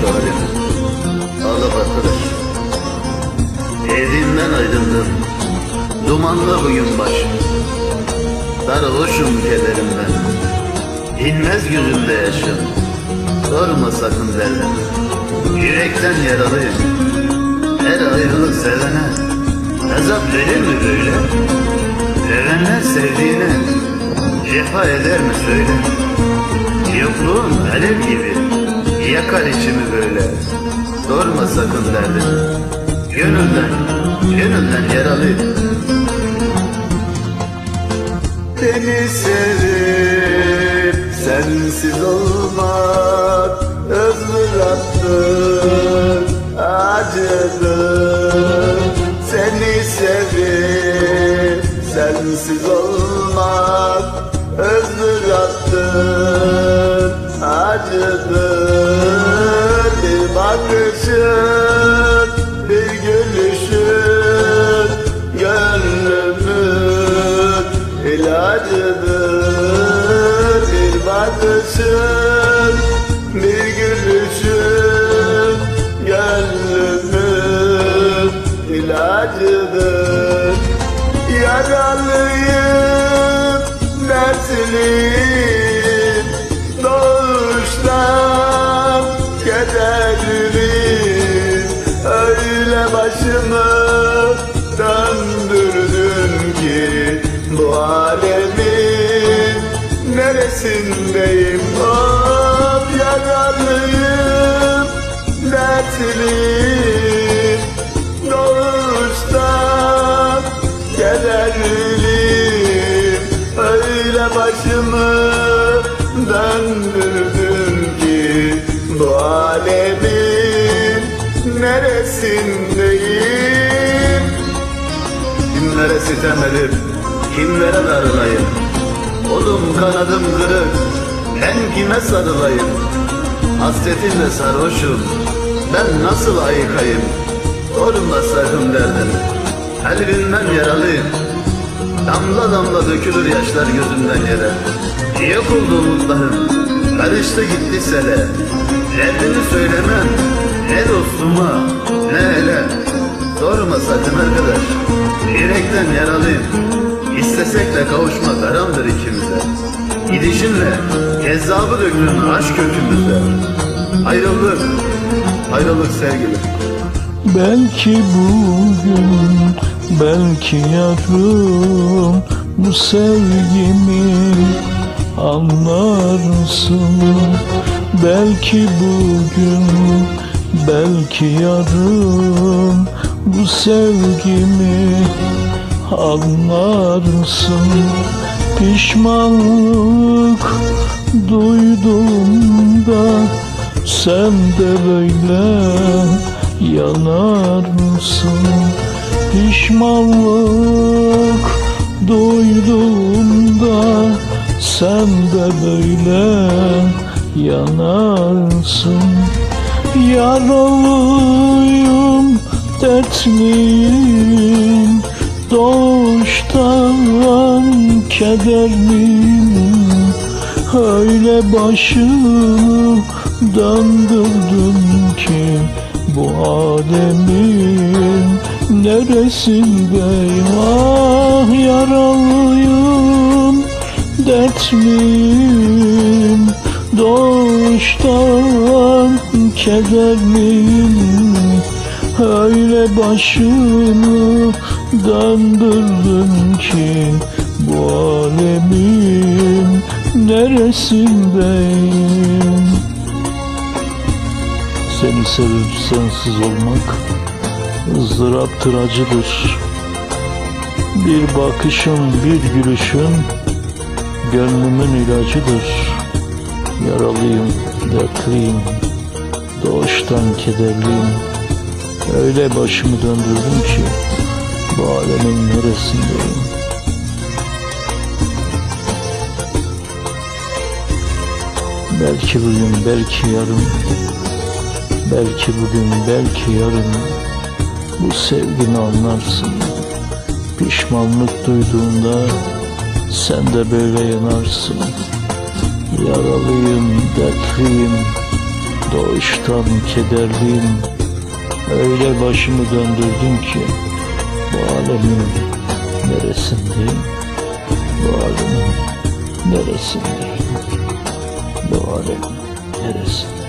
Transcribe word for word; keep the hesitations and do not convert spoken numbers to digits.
şu halime. Ağla arkadaş. Evinden ayrıldım, dumanlı bugün başım. Sarhoşum kederimden, inmez gözümde yaşım. Sorma sakın derdimi, yürekten yaralıyım. Her ayrılık sevene azap verir mi böyle? Sevenler sevdiğine cefa eder mi söyle? Yokluğun alev gibi yakar içimi böyle. Sorma sakın derdimi, gönülden, gönülden yaralıyım. Beni sevip sensiz olmak ızdıraptır, acıdır. Seni sevip sensiz olmak ızdıraptır, acıdır. Bir bakışın, bir gülüşün gönlümün ilacıdır. Bir bakışın, bir gülüşün gönlümün ilacıdır. Yaralıyım, dertliyim, doğuştan kederliyim. Öyle başımı döndürdün ki bu alemin neresindeyim? Of, yaralıyım, dertliyim, doğuştan kederliyim. Öyle başımı döndürdün ki bu alemin neresindeyim? Kimlere sitem edip kimlere darılayım? Kolum kanadım kırık, ben kime sarılayım? Hasretinle sarhoşum, ben nasıl ayıkayım? Sorma sakın derdimi, kalbimden yaralıyım. Damla damla dökülür yaşlar gözümden yere. Yok oldu umutlarım, karıştı gitti sele. Derdimi söylemem, ne dostuma ne hele. Sorma sakın arkadaş, yürekten yaralıyım. İstesek de kavuşmak haramdır ikimize. Gidişinle kezzabı döktün aşk kökümüze. Ayrıldık, ayrılık sevgilim. Belki bugün, belki yarın bu sevgimi anlarsın. Belki bugün, belki yarın bu sevgimi anlarsın. Pişmanlık duyduğumda sen de böyle yanarsın. Pişmanlık duyduğumda sen de böyle yanarsın. Yaralıyım, dertliyim, doğuştan kederliyim. Öyle başımı döndürdüm ki bu alemin neresindeyim? Ah, yaralıyım, dertliyim, doğuştan kederliyim. Öyle başımı döndürdüm ki bu alemin neresindeyim? Seni sevip sensiz olmak ızdıraptır, acıdır. Bir bakışın, bir gülüşün gönlümün ilacıdır. Yaralıyım, dertliyim, doğuştan kederliyim. Öyle başımı döndürdüm ki bu alemin neresindeyim? Belki bugün, belki yarın, belki bugün, belki yarın bu sevgini anlarsın. Pişmanlık duyduğunda sen de böyle yanarsın. Yaralıyım, dertliyim, Doğuştan kederliyim, öyle başımı döndürdün ki bu alemin neresindeyim, bu alemin neresindeyim, bu alemin neresindeyim.